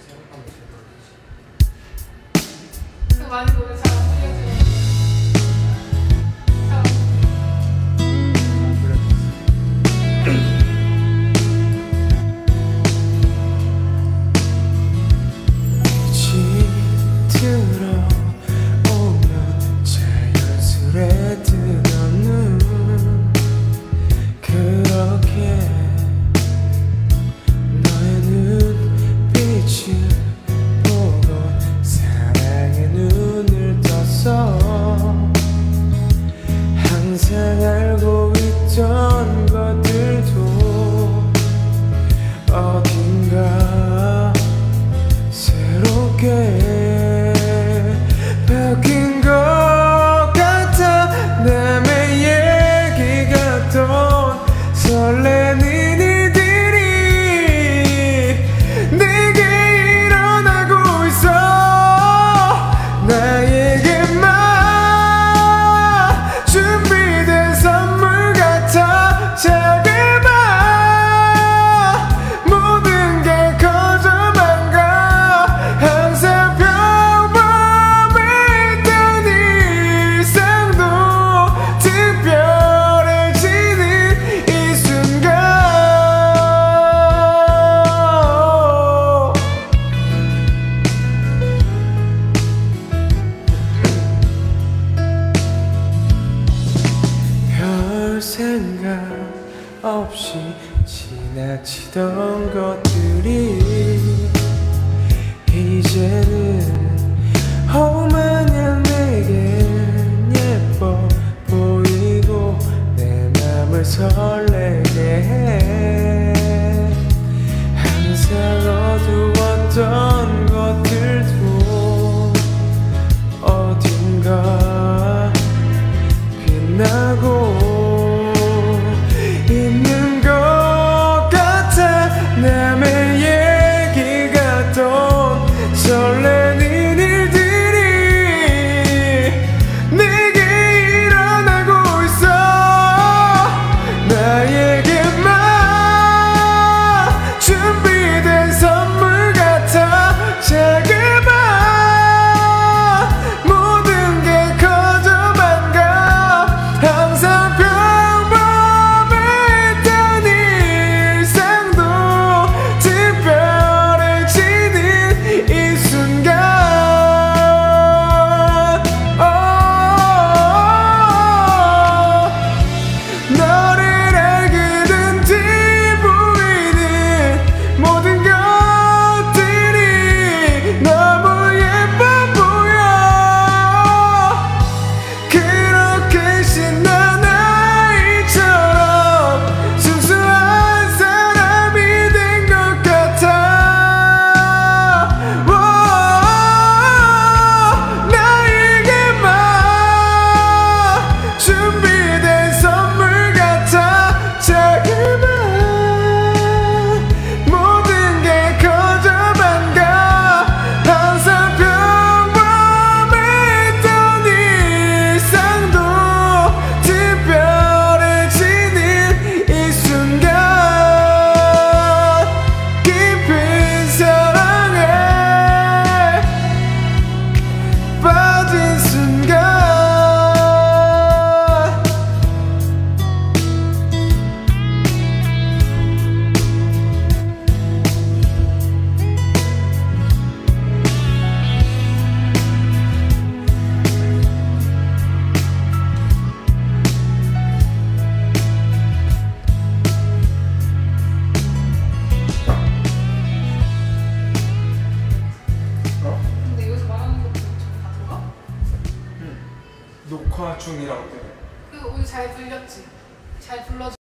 그 많이 노래 잘 안 들려주는 들어오면 자연스레 뜨던 눈 그렇게 너의 눈빛을 보고 사랑의 눈을 떴어. 항상 알고 있던 것들도 어딘가 새롭게 바뀐 것 같아. 남의 얘기 같던 설레는 일들이 내게 일어나고 있어. 나에게만 준비된 선물 같아. 작은 맘 모든 게 커져만 가. 항상 평범했던 일상도 특별해지는 이 순간. 별 생각 없이 지나치던 것들이 이제는 마냥 내겐 예뻐 보이고 내 맘을 설레게 해. 항상 어두웠던 것들도 어딘가 빛나고 있는 것 같아. 남의 얘기 같던 설레는 일들이 내게 일어나고 있어. 나에게만 준비된 선물 같아. 작은 맘 모든 게 커져만 가. 항상 평범했던 일상도 특별해지는 이 순간. 너를 알게 된 뒤 보이는 모든 것들이 너무 예뻐 보여. 그렇게 신난 아이처럼 순수한 사람이 된 것 같아. 나에게만 준비된 선물 같아. 작은 맘 모든 게 커져만 가. 항상 평범했던 일상도 특별해지는 이 순간. 깊은 사랑에 빠진 순간. 근데 여기서 말하는 것도 다 들어가? 녹화 중이라고 돼. 그 오늘 잘 들렸지? 잘 불러줘.